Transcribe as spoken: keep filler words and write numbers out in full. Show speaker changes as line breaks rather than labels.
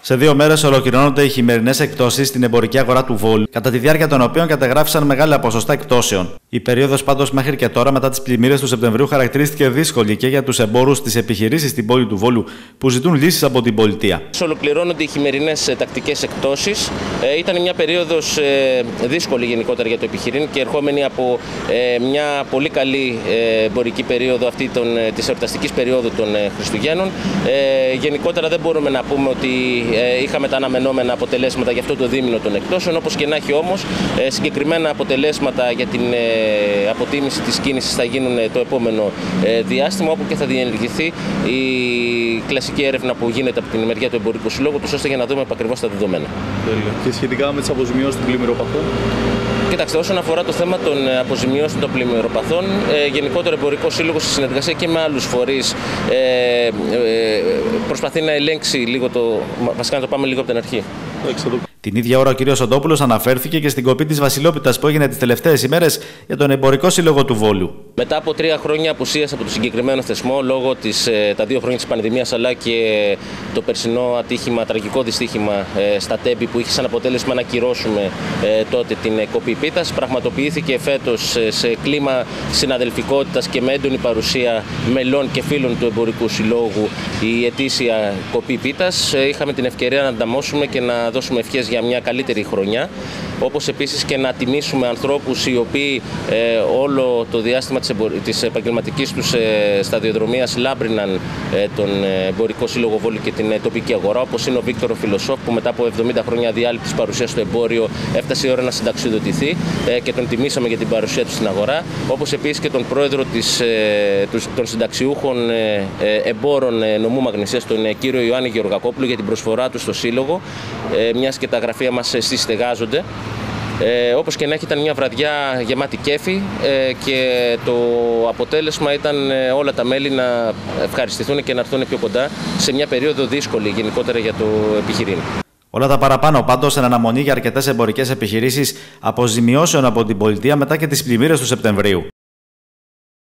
Σε δύο μέρες ολοκληρώνονται οι χειμερινές εκπτώσεις στην εμπορική αγορά του Βόλου, κατά τη διάρκεια των οποίων κατεγράφησαν μεγάλα ποσοστά εκπτώσεων. Η περίοδος πάντως μέχρι και τώρα, μετά τις πλημμύρες του Σεπτεμβρίου, χαρακτηρίστηκε δύσκολη και για τους εμπόρους της επιχειρήσης στην πόλη του Βόλου που ζητούν λύσεις από την πολιτεία.
Ολοκληρώνονται οι χειμερινές τακτικές εκπτώσεις. Ε, ήταν μια περίοδος ε, δύσκολη γενικότερα για το επιχειρήν και ερχόμενη από ε, μια πολύ καλή ε, εμπορική περίοδο αυτή των, ε, της εορταστικής περίοδου των ε, Χριστουγέννων. Ε, γενικότερα δεν μπορούμε να πούμε ότι ε, είχαμε τα αναμενόμενα αποτελέσματα για αυτό το δίμηνο των εκπτώσεων. Όπως και να έχει όμως, ε, συγκεκριμένα αποτελέσματα για την ε, αποτίμηση της κίνησης θα γίνουν το επόμενο ε, διάστημα, όπου και θα διενεργηθεί η κλασική έρευνα που γίνεται από την μεριά του Εμπορικού Συλλόγου, ώστε για να δούμε ακριβώς τα δεδομένα.
Και σχετικά με τις αποζημιώσεις των πλημμυροπαθών.
Κοιτάξτε, όσον αφορά το θέμα των αποζημιώσεων των πλημμυροπαθών, ε, γενικότερο Εμπορικό Σύλλογος σε συνεργασία και με άλλους φορείς ε, ε, προσπαθεί να ελέγξει λίγο το. Βασικά να το πάμε λίγο από την αρχή.
Την ίδια ώρα ο κ. Σοντόπουλος αναφέρθηκε και στην κοπή της βασιλόπιτας που έγινε τις τελευταίες ημέρες για τον Εμπορικό Σύλλογο του Βόλου.
Μετά από τρία χρόνια απουσίας από το συγκεκριμένο θεσμό, λόγω της, τα δύο χρόνια της πανδημίας αλλά και το περσινό ατύχημα, τραγικό δυστύχημα ε, στα Τέμπη που είχε σαν αποτέλεσμα να ακυρώσουμε ε, τότε την κοπή πίτας, πραγματοποιήθηκε φέτος ε, σε κλίμα συναδελφικότητας και με έντονη παρουσία μελών και φίλων του Εμπορικού Συλλόγου η ετήσια κοπή πίτας. Ε, είχαμε την ευκαιρία να ανταμώσουμε και να δώσουμε ευχές για μια καλύτερη χρονιά, όπως επίσης και να τιμήσουμε ανθρώπους οι οποίοι ε, όλο το διάστημα της, εμπορ... της επαγγελματικής τους ε, σταδιοδρομίας λάμπριναν ε, τον Εμπορικό Σύλλογο Βόλου και την ε, τοπική αγορά, όπως είναι ο Βίκτορο Φιλοσόφ, που μετά από εβδομήντα χρόνια διάλειπτης παρουσίας στο εμπόριο έφτασε η ώρα να συνταξιοδοτηθεί ε, και τον τιμήσαμε για την παρουσία του στην αγορά, όπως επίσης και τον πρόεδρο της, ε, των συνταξιούχων ε, εμπόρων ε, νομού Μαγνησίας, τον ε, κύριο Ιωάννη Γεωργακόπουλο, για την προσφορά του στο Σύλλογο, ε, μιας και τα γραφεία μας συστεγάζονται. Ε, όπως και να έχει, ήταν μια βραδιά γεμάτη κέφι ε, και το αποτέλεσμα ήταν ε, όλα τα μέλη να ευχαριστηθούν και να έρθουν πιο κοντά σε μια περίοδο δύσκολη γενικότερα για το επιχειρήν.
Όλα τα παραπάνω πάντως εν αναμονή για αρκετές εμπορικές επιχειρήσεις αποζημιώσεων από την πολιτεία μετά και τις πλημμύρες του Σεπτεμβρίου.